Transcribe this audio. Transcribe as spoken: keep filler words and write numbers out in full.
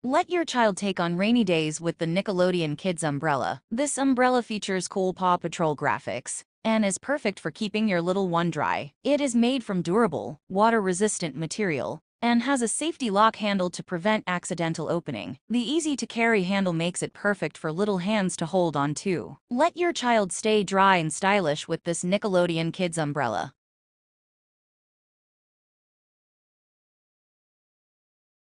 Let your child take on rainy days with the Nickelodeon Kids Umbrella. This umbrella features cool Paw Patrol graphics and is perfect for keeping your little one dry. It is made from durable, water-resistant material and has a safety lock handle to prevent accidental opening. The easy-to-carry handle makes it perfect for little hands to hold on to. Let your child stay dry and stylish with this Nickelodeon Kids Umbrella.